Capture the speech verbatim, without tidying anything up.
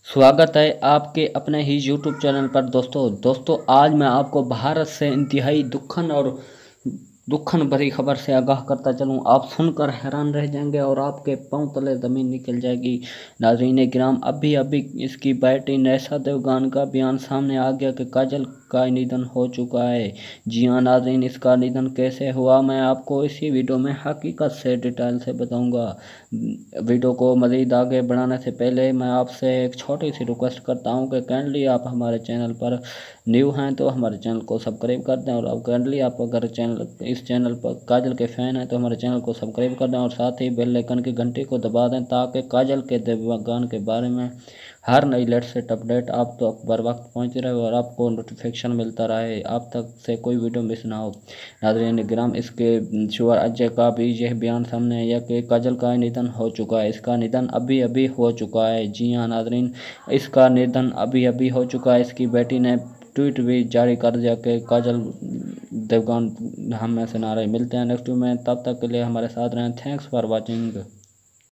स्वागत है आपके अपने ही यूट्यूब चैनल पर। दोस्तों दोस्तों आज मैं आपको भारत से इंतहाई दुखन और दुखन भरी खबर से आगाह करता चलूँ। आप सुनकर हैरान रह जाएंगे और आपके पांव तले ज़मीन निकल जाएगी। नाज़रीन किराम, अभी अभी इसकी बेटी नैसा देवगन का बयान सामने आ गया कि काजल का निधन हो चुका है। जी हाँ नाज़रीन, इसका निधन कैसे हुआ मैं आपको इसी वीडियो में हकीकत से डिटेल से बताऊंगा। वीडियो को मज़ीद आगे बढ़ाने से पहले मैं आपसे एक छोटी सी रिक्वेस्ट करता हूं कि काइंडली आप हमारे चैनल पर न्यू हैं तो हमारे चैनल को सब्सक्राइब कर दें, और आप काइंडली आप अगर चैनल इस चैनल पर काजल के फ़ैन हैं तो हमारे चैनल को सब्सक्राइब कर दें और साथ ही बेल आइकन की घंटी को दबा दें ताकि काजल के देवगन के बारे में हर नई लेटेस्ट अपडेट आप तो बर वक्त पहुँचती रहे और आपको नोटिफिकेशन मिलता रहे, आप तक से कोई वीडियो मिस ना हो। नाज़रीन गिराम, इसके शुअर अजय का भी यह बयान सामने आया कि काजल का निधन हो चुका है। इसका निधन अभी अभी हो चुका है। जी हाँ नाज़रीन, इसका निधन अभी अभी हो चुका है। इसकी बेटी ने ट्वीट भी जारी कर दिया कि काजल देवगन हम में से ना रहे। मिलते हैं नेक्स्ट वीडियो में, तब तक के लिए हमारे साथ रहें। Thanks for watching.